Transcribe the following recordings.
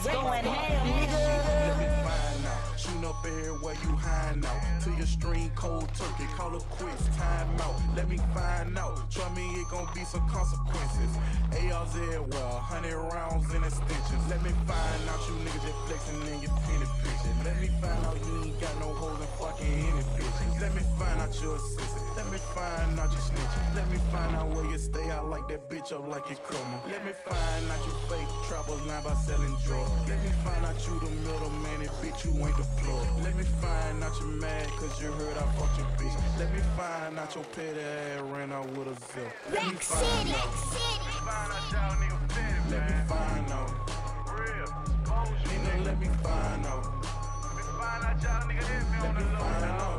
Rex going ham, nigga. Let me find out. Shooting up everywhere you hiding out. To your stream, cold turkey, call it quits, time out. Let me find out. Try me, it gon' be some consequences. ARs everywhere, 100 rounds in extensions. Let me find out you niggas just flexing in your penny picture. Let me find out you ain't got no hoes in fucking any bitches. Let me find out your assistant. Let me find out you snitching. Let me find out where you stay. I like that bitch up like it's chroma. Let me find out you fake trappers line by selling drugs. Let me find out you the middleman and bitch you ain't deployed. Let me find out you mad cause you heard I fucked your bitch. Let me find out your petty ass ran out with a zip. Let me find out. Find out y'all nigga petty, man. Let me find out. Real. Cold shit. Nigga, let me find out. Let me find out y'all nigga hit me Let on me the low. find out.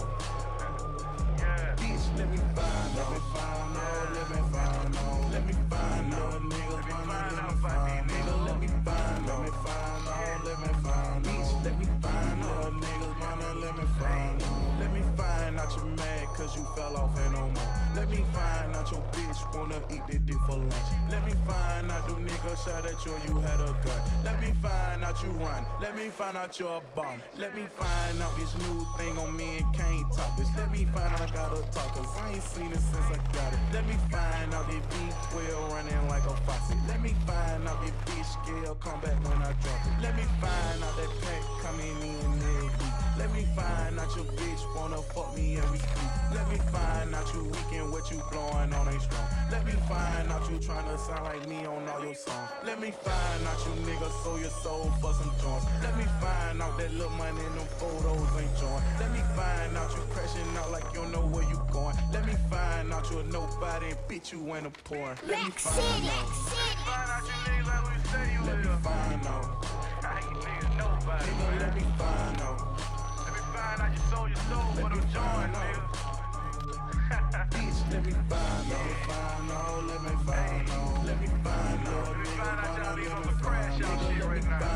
Yeah. Bitch, let me find out. Let me find out. Let me find out. Let me find out. Nigga, let me find out. Nigga, let me find out. Let me find out. Let me find out. Bitch, let me find out. Niggas, man, let me find out. Let me find out you mad cause you fell off and no more. Let me find out your bitch wanna eat that dick for lunch. Let me find out them niggas shot at you and you had a gun. Let me find out you run. Let me find out you're a bum. Let me find out this new thing on me and can't talk this. Let me find out I gotta talk cause I ain't seen it since I got it. Let me find out this V12 running like a faucet. Let me find out this bitch scale come back when I drop it. Let me find out that pack coming in every week. Let me find out your bitch wanna fuck me every week. Let me find out you weak and what you blowing on ain't strong. Let me find out you tryna sound like me on all your songs. Let me find out you niggas sold your soul for some joints. Let me find out that little money in them photos ain't joint. Let me find out you crashing out like you don't know where you going. Let me find out you a nobody and bitch you ain't a porn. Let me find out. Find out you niggas like who you say you Let me is. find out. I ain't niggas nobody, Nigga, man. let me find out. Let me find out you sold your soul for them joints, nigga. Bitch, let me find out. Let me find out. Let me find out. Let me find out y'all Nigga, niggas on let me some crash find out out. shit Let me right now.